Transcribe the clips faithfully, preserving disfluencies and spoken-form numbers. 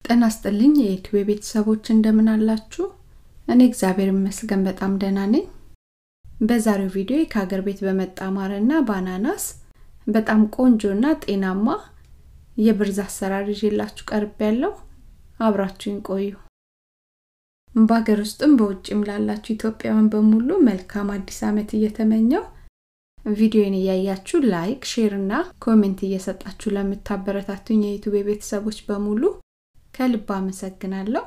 ጤና ይስጥልኝ የዩቲዩብ ቤተሰቦች እንደምን አላችሁ? እኔ እግዚአብሔር ይመስገን በጣም ደህና ነኝ። በዛሬው ቪዲዮ ከሀገር ቤት በመጣ ማርና ባናናስ በጣም ቆንጆና ጤናማ የብርዝ አሰራር ይዤላችሁ ቀርቤያለሁ። አብራችሁኝ ቆዩ። በሀገር ውስጥም በውጭም ላላችሁ ኢትዮጵያውያን በሙሉ መልካም አዲስ ዓመት እየተመኘው ቪዲዮን ያያችሁ ላይክ፣ ሼር እና ኮሜንት እየሰጣችሁ ለምታበረታቱኝ የዩቲዩብ ቤተሰቦች በሙሉ ከልብ አመሰግናለሁ።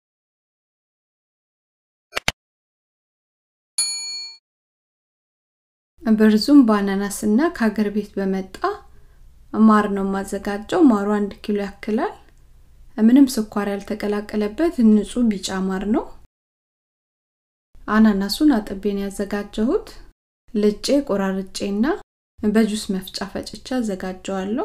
ብርዙም ባናናስና ከሀገር ቤት በመጣ ማር ነው ማዘጋጀው። ማሩ አንድ ኪሎ ያክላል። ምንም ስኳር ያልተቀላቀለበት ንጹህ ቢጫ ማር ነው። አናናሱን አጥቤን ያዘጋጀሁት ልጬ ቆራርጬና በጁስ መፍጫ ፈጭቼ አዘጋጀዋለሁ።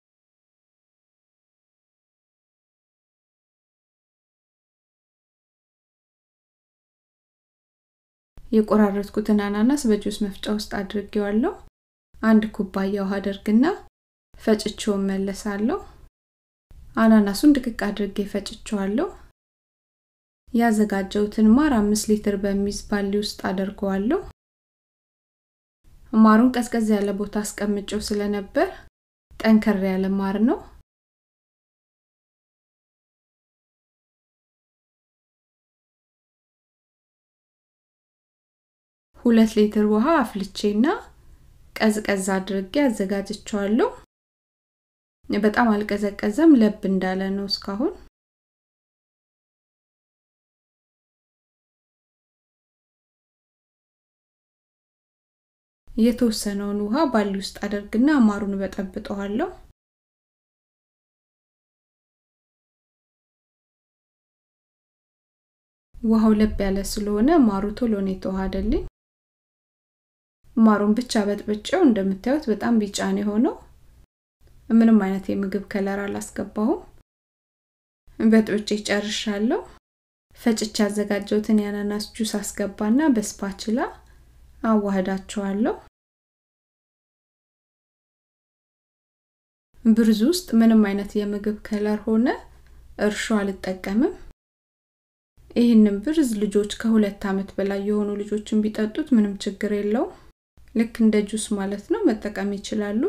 የቆራረጥኩትን አናናስ በጁስ መፍጫ ውስጥ አድርጌዋለሁ። አንድ ኩባያ ውሃ አድርግና ፈጭቼው መለሳለሁ። አናናሱን ድቅቅ አድርጌ ፈጭቼዋለሁ። ያዘጋጀሁትን ማር አምስት ሊትር በሚይዝ ባሊ ውስጥ አድርገዋለሁ። ማሩን ቀዝቀዝ ያለ ቦታ አስቀምጬው ስለነበር ጠንከር ያለ ማር ነው። ሁለት ሊትር ውሃ አፍልቼና ቀዝቀዝ አድርጌ አዘጋጅቼዋለሁ። በጣም አልቀዘቀዘም፣ ለብ እንዳለ ነው እስካሁን። የተወሰነውን ውሃ ባሊ ውስጥ አድርግና ማሩን በጠብጠዋለሁ። ውሃው ለብ ያለ ስለሆነ ማሩ ቶሎ ነው የተዋሃደልኝ። ማሩን ብቻ በጥብጬው እንደምታዩት በጣም ቢጫ ነው ሆኖ ምንም አይነት የምግብ ከለር አላስገባሁም። በጥብጬ ጨርሻለሁ። ፈጭቼ አዘጋጀሁትን ያናናስ ጁስ አስገባና በስፓችላ አዋህዳቸዋለሁ። ብርዝ ውስጥ ምንም አይነት የምግብ ከለር ሆነ እርሾ አልጠቀምም። ይሄንን ብርዝ ልጆች ከሁለት አመት በላይ የሆኑ ልጆችን ቢጠጡት ምንም ችግር የለውም። ልክ እንደ ጁስ ማለት ነው መጠቀም ይችላሉ።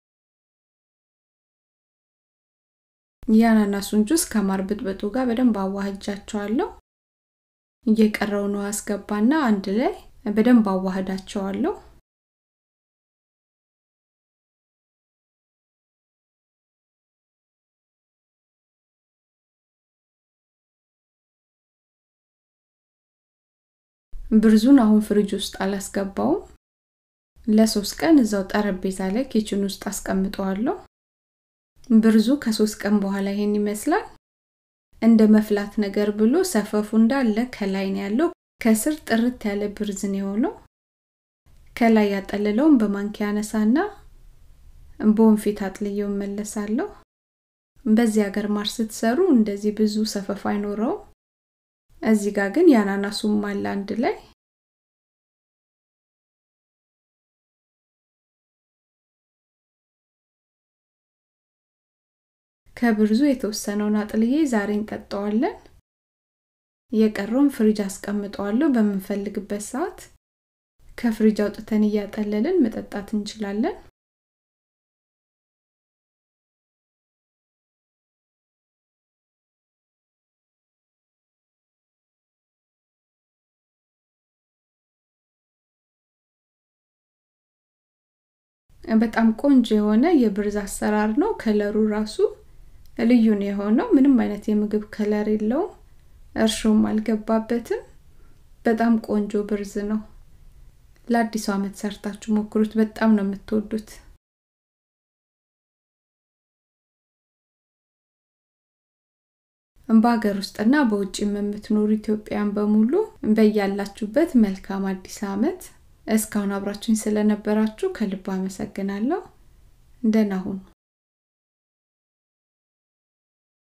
ያናናሱን ጁስ ከማር ብጥብጡ ጋር በደንብ አዋህጃቸዋለሁ። እየቀረው ነው አስገባና አንድ ላይ በደንብ አዋህዳቸዋለሁ። ብርዙን አሁን ፍሪጅ ውስጥ አላስገባውም። ለሶስት ቀን እዛው ጠረጴዛ ላይ ኪችን ውስጥ አስቀምጠዋለሁ። ብርዙ ከሶስት ቀን በኋላ ይሄን ይመስላል። እንደ መፍላት ነገር ብሎ ሰፈፉ እንዳለ ከላይ ነው ያለው። ከስር ጥርት ያለ ብርዝ ነው የሆነው። ከላይ ያጠለለውን በማንኪያ አነሳና ቦንፊት አጥልየው መለሳለሁ። በዚህ ሀገር ማር ስትሰሩ እንደዚህ ብዙ ሰፈፍ አይኖረው። እዚህ ጋር ግን ያናናሱም አለ አንድ ላይ። ከብርዙ የተወሰነውን አጥልዬ ዛሬ እንጠጣዋለን። የቀረውን ፍሪጅ አስቀምጠዋለሁ። በመንፈልግበት ሰዓት ከፍሪጅ አውጥተን ያጠለልን መጠጣት እንችላለን። በጣም ቆንጆ የሆነ የብርዝ አሰራር ነው። ከለሩ ራሱ ልዩ ነው የሆነው። ምንም አይነት የምግብ ከለር የለውም። እርሾም አልገባበትም። በጣም ቆንጆ ብርዝ ነው። ለአዲስ ዓመት ሰርታችሁ ሞክሩት። በጣም ነው የምትወዱት። በሀገር ውስጥና በውጭም የምትኖሩ ኢትዮጵያውያን በሙሉ በያላችሁበት መልካም አዲስ ዓመት። እስካሁን አብራችሁኝ ስለነበራችሁ ከልብ አመሰግናለሁ። ደህና ሁኑ።